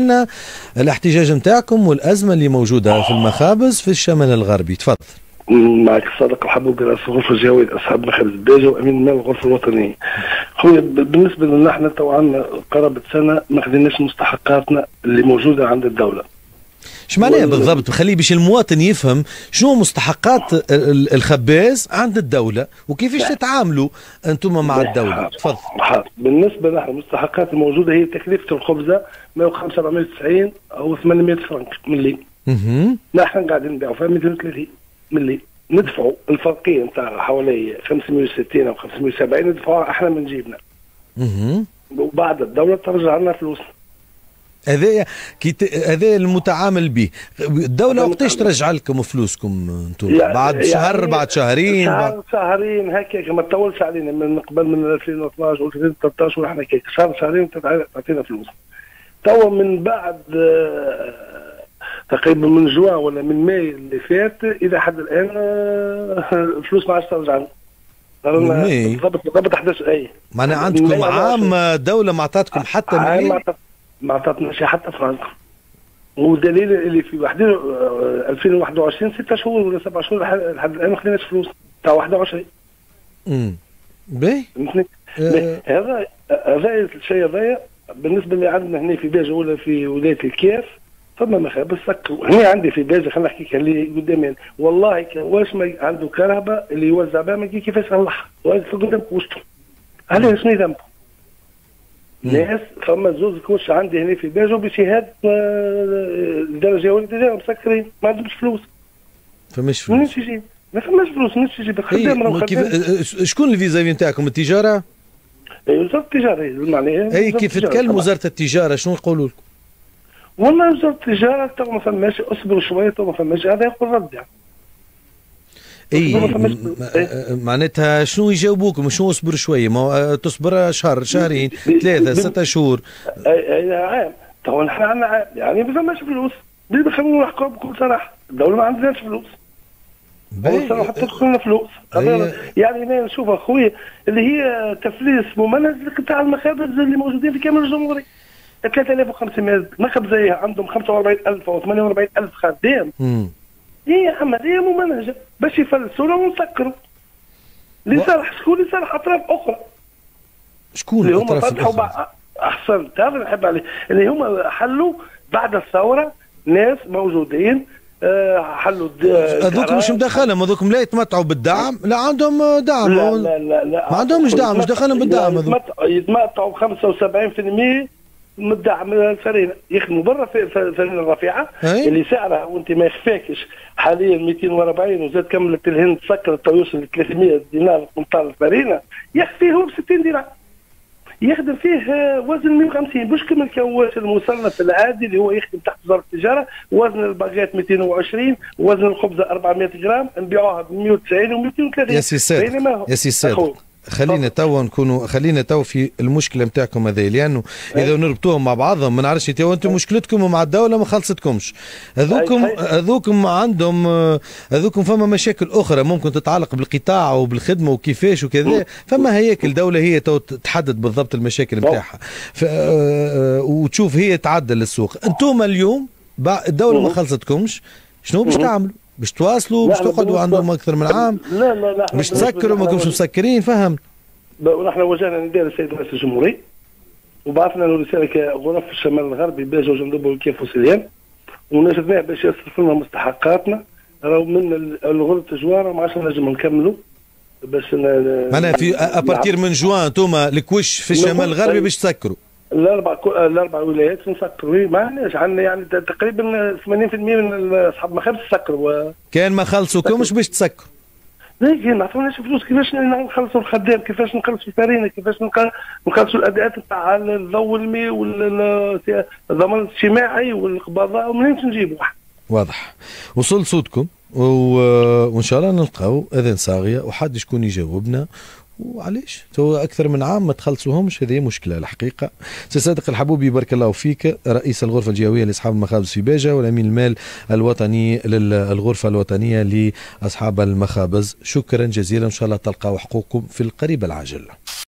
لنا الاحتجاج نتاعكم والأزمة اللي موجودة في المخابز في الشمال الغربي. تفضل. معك الصادق الحبوب رئيس الغرفة الجوية أصحاب مخابز باجة وأمين المال الغرفة الوطنية. خويا بالنسبة لنا احنا تو عندنا قرابة سنة ما خديناش مستحقاتنا اللي موجودة عند الدولة. ايش معناها بالضبط؟ بخليه باش المواطن يفهم شنو مستحقات الخباز عند الدولة وكيفاش تتعاملوا انتم مع الدولة. تفضل. بالنسبة لنا المستحقات الموجودة هي تكلفة الخبزة 105 490 أو 800 فرنك ملي. نحن قاعدين نبيعوا فيها 230 ملي، ندفعوا الفرقية نتاع حوالي 560 أو 570 ندفعوها احنا من جيبنا. وبعد الدولة ترجع لنا فلوسنا. هذا هذا المتعامل به. الدولة وقتاش ترجع لكم فلوسكم انتم؟ بعد شهر يعني بعد شهرين شهرين هكاك، ما تطولش علينا من قبل من 2012 و 2013 ونحن هكاك شهر شهرين تعطينا فلوس. توا من بعد تقريبا من جوان ولا من ماي اللي فات الى حد الان الفلوس ما عادش ترجع لنا. بالضبط 11 اي معناها عندكم عام الدولة ما عطاتكم حتى مليون؟ ما عطاتناش حتى فرنك. ودليل اللي في 2021 6 شهور ولا 7 شهور لحد الان ما خديناش فلوس تاع 21. باهي. هذا الشيء هذايا بالنسبه اللي عندنا هنا في باجه ولا في ولايه الكيف فما مخابز سكروا. هنا عندي في باجه خلينا نحكي اللي قدامي والله واش ما عنده كهرباء اللي يوزع بها ما كيفاش يصلحها واقف قدامك وسطه. علاه شنو ذنبه؟ ناس فما زوز كوش عندي هنا في باجه بشهاده الدرجه والدرجه مسكرين ما عندهمش فلوس. فماش فلوس؟ منين تجي؟ ما فماش فلوس منين تجي بالخدام؟ شكون الفيزافي نتاعكم؟ التجاره؟ اي وزاره التجاره معناها. اي كيف تكلموا وزاره التجاره شنو يقولوا لكم؟ والله وزاره التجاره تو ما فماش، اصبروا شويه تو ما فماش، هذا يقول رد يعني. اي معناتها شنو يجاوبوكم؟ شنو اصبر شويه؟ ما تصبر شهر شهرين 3 6 شهور. اي عام تو نحن عندنا عام يعني ما فماش فلوس. خلينا نحكوا بكل صراحه الدوله ما عندناش فلوس. باهي حتى تدخل لنا فلوس. يعني انا نشوف اخويا اللي هي تفليس ممنهج لقطاع المخابز اللي موجودين في كامل الجمهوريه. 3500 مخبزيه عندهم 45000 او 48000 خدام. هي عمليه ممنهجه باش يفلسونا ونسكروا. اللي صالح شكون اللي صالح اطراف اخرى؟ شكون الاطراف الاخرى؟ احسنت هذا اللي نحب عليه، اللي هم حلوا بعد الثوره ناس موجودين حلوا هذوك مش مدخلهم، هذوك لا يتمتعوا بالدعم، لا عندهم دعم. لا ما عندهمش دعم، مش دخلهم بالدعم هذوك. يتمتعوا 75% من الدعم الفرينه، يخدموا برا في الفرينه الرفيعه اللي سعرها وانت ما يخفاكش حاليا 240 وزاد كملت الهند سكرت توصل ل 300 دينار قنطار الفرينه، يخفيه هو ب 60 دينار. يخدم فيه وزن 150 مش كما الكواش المصنف العادي اللي هو يخدم تحت وزاره التجاره. وزن الباقات 220 وزن الخبزه 400 جرام نبيعوها ب 190 و 230. يا سي صادق يا سي صادق خلينا تو في المشكله نتاعكم هذه، لانه اذا نربطوهم مع بعضهم ما نعرفش انتم مشكلتكم مع الدوله ما خلصتكمش. هذوكم عندهم هذوكم فما مشاكل اخرى ممكن تتعلق بالقطاع وبالخدمه وكيفاش وكذا. فما هياكل دوله هي تحدد بالضبط المشاكل نتاعها وتشوف هي تعدل السوق. انتم اليوم الدوله ما خلصتكمش، شنو باش تعملوا؟ باش تواصلوا؟ باش تقعدوا عندهم اكثر من عام؟ لا باش تسكروا ما كنتوش مسكرين؟ فهم. ونحن وجهنا نداء للسيد رئيس الجمهوريه وبعثنا له رساله كغرف الشمال الغربي باجه وجندوب والكيف وسليان وناشدناه باش يصرف لنا مستحقاتنا. راهو من الغرفه جواره ما عادش نجم نكملوا باش معناها في ابارتير من جوان انتم الكوش في الشمال الغربي باش تسكروا؟ الاربع ولايات نسكروا معناش عندنا يعني تقريبا 80% من اصحاب المخابز سكروا. كان ما خلصوكمش باش تسكروا؟ لكن ما عطوناش فلوس. كيفاش نخلصوا الخدام؟ كيفاش نخلصوا الفرينه؟ كيفاش نخلصوا الاداءات نتاع الضوء والماء والضمان الاجتماعي والقبضاء ومنين نجيبوا؟ واضح. وصل صوتكم وان شاء الله نلقاو اذان صاغيه وحد شكون يجاوبنا. وعلاش تو اكثر من عام ما تخلصوهمش؟ هذه مشكله الحقيقه. سي صادق الحبوبي بارك الله فيك، رئيس الغرفه الجهويه لاصحاب المخابز في باجه والامين المال الوطني للغرفه الوطنيه لاصحاب المخابز. شكرا جزيلا، ان شاء الله تلقاو حقوقكم في القريب العاجل.